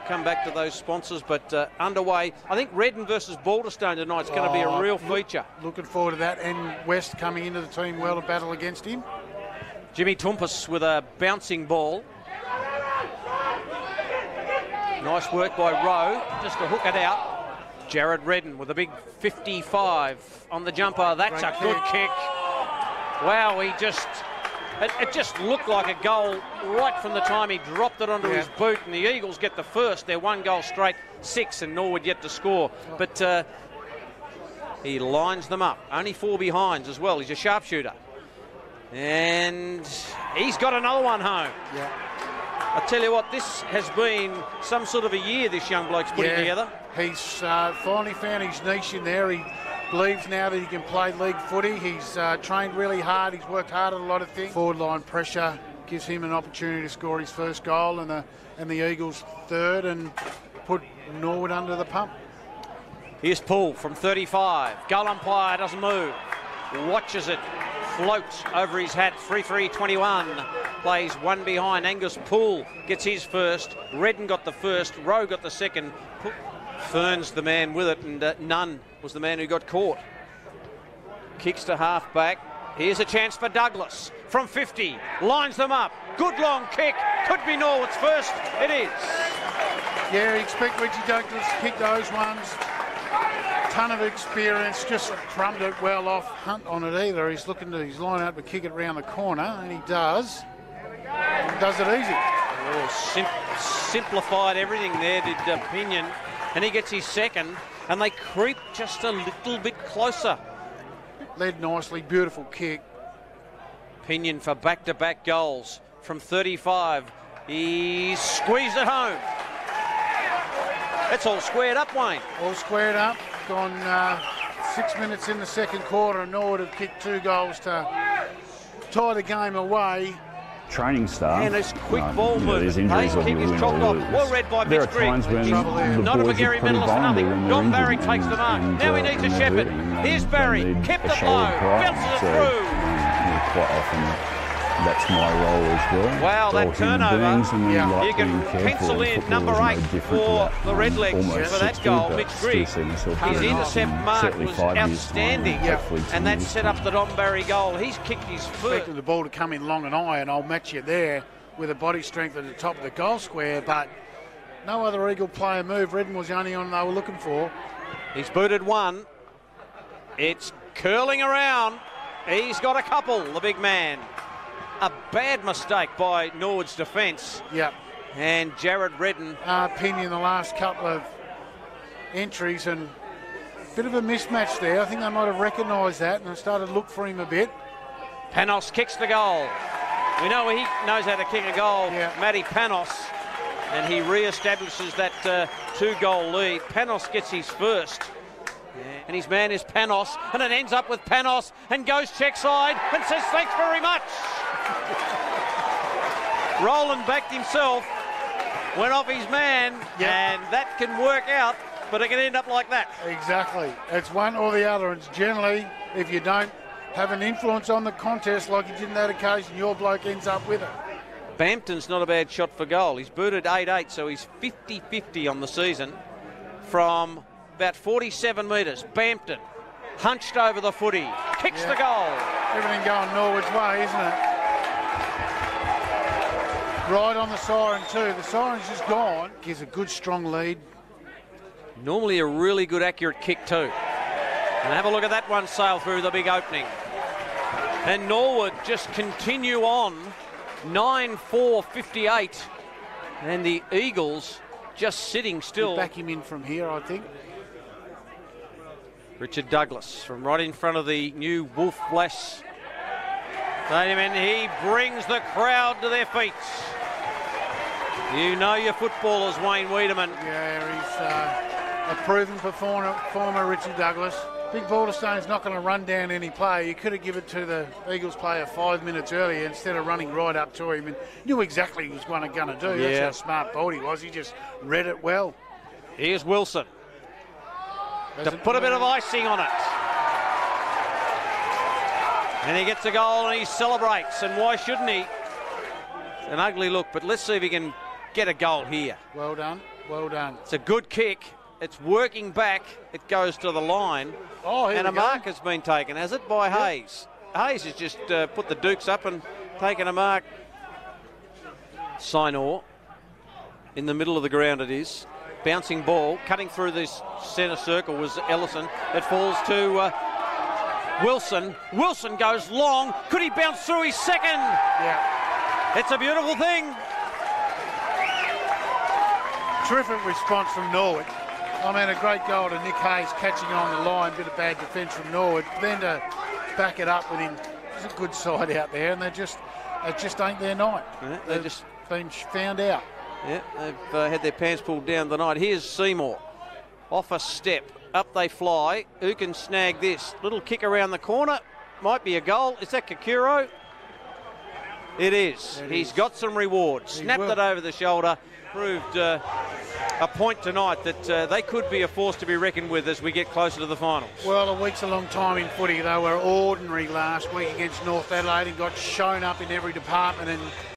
come back to those sponsors, but underway. I think Redden versus Balderstone tonight's going to be a real feature. Looking forward to that, and West coming into the team well to battle against him. Jimmy Tumpus with a bouncing ball. Nice work by Rowe, just to hook it out. Jared Redden with a big 55 on the jumper. That's a good kick. Wow, it just looked like a goal right from the time he dropped it onto his boot, and the Eagles get the first. They're 1 goal straight, 6, and Norwood yet to score. But he lines them up. Only 4 behinds as well. He's a sharpshooter. And he's got another one home. Yeah. I tell you what, this has been some sort of a year this young bloke's putting together. He's finally found his niche in there. He believes now that he can play league footy. He's trained really hard. He's worked hard at a lot of things. Forward line pressure gives him an opportunity to score his first goal, and the Eagles third, and put Norwood under the pump. Here's Poole from 35. Goal umpire doesn't move. Watches it float over his hat. 3-3-21. Plays 1 behind. Angus Poole gets his first. Redden got the first. Rowe got the second. Fern's the man with it, and Nunn was the man who got caught. Kicks to half back. Here's a chance for Douglas from 50. Lines them up. Good long kick. Could be Norwood's first. It is. Yeah, expect Richie Douglas to kick those ones. Ton of experience, just crumbed it well off. Hunt on it either. He's line up to kick it round the corner, and he does. He does it easy. Oh, simplified everything there, did Pinion. And he gets his second, and they creep just a little bit closer. Led nicely, beautiful kick. Pinion for back-to-back goals from 35. He squeezed it home. It's all squared up, Wayne. All squared up. Gone 6 minutes in the second quarter, and Norwood have kicked 2 goals to tie the game away. Training staff. And this quick ball movement. Hayes keep his chopped off. Well read by There are Mitch Grigg. times when the Not a boys McGarry are medal for nothing. when Don they're Barry injured takes the mark. and, Now he needs a and shepherd. Here's Barry. Kept it low. Bounces it through. Quite often that's my role as well. Wow, They're that turnover. Like You can pencil in number 8 for the Redlegs for that goal. Mitch Grigg. His intercept mark was outstanding. And that set up the Don Barry goal. He's kicked his foot. Expecting the ball to come in long and high, and I'll match you there with a body strength at the top of the goal square, but no other Eagle player moved. Redden was the only one they were looking for. He's booted 1. It's curling around. He's got a couple, the big man. A bad mistake by Norwood's defence. Yep. And Jared Redden. Pinion the last couple of entries, and a bit of a mismatch there. I think they might have recognised that and started to look for him a bit. Panos kicks the goal. We know he knows how to kick a goal, Matty Panos, and he re-establishes that 2-goal lead. Panos gets his first, and his man is Panos, and it ends up with Panos, and goes check side, and says thanks very much. Roland backed himself, went off his man, and that can work out, but it can end up like that. Exactly. It's one or the other. It's generally, if you don't have an influence on the contest like he did in that occasion, your bloke ends up with it. Bampton's not a bad shot for goal. He's booted 8-8, so he's 50-50 on the season from about 47 metres. Bampton hunched over the footy, kicks the goal. Everything going Norwood's way, isn't it? Right on the siren too. The siren's just gone. Gives a good strong lead. Normally a really good accurate kick too. And have a look at that one sail through the big opening. And Norwood just continue on. 9-4-58. And the Eagles just sitting still. We'll back him in from here, I think. Richard Douglas from right in front of the new Wolf Flash Stadium, and he brings the crowd to their feet. You know your footballers, Wayne Wiedemann. Yeah, he's a proven performer, Richard Douglas. Big Balderstone's not going to run down any player. You could have given it to the Eagles player 5 minutes earlier instead of running right up to him, and knew exactly what he was going to do. That's how smart ball he was. He just read it well. Here's Wilson to put a bit of icing on it. And he gets a goal and he celebrates, and why shouldn't he? It's an ugly look, but let's see if he can get a goal here. Well done. Well done. It's a good kick. It's working back. It goes to the line. Oh, here and we a go. mark has been taken, has it, by Hayes? Hayes has just put the dukes up and taken a mark. Sinor in the middle of the ground it is. Bouncing ball, cutting through this centre circle was Ellison. It falls to Wilson. Wilson goes long. Could he bounce through his second? Yeah. It's a beautiful thing. Terrific response from Norwood. I mean, a great goal to Nick Hayes catching on the line. Bit of bad defence from Norwood. Then to back it up with him. There's a good side out there, and it just ain't their night. Yeah, they've just been found out. Yeah, they've had their pants pulled down tonight. Here's Seymour. Off a step. Up they fly. Who can snag this? Little kick around the corner. Might be a goal. Is that Kakuro? It is. He's got some reward. Snapped it over the shoulder. Proved a point tonight that they could be a force to be reckoned with as we get closer to the finals. Well, a week's a long time in footy. They were ordinary last week against North Adelaide and got shown up in every department, and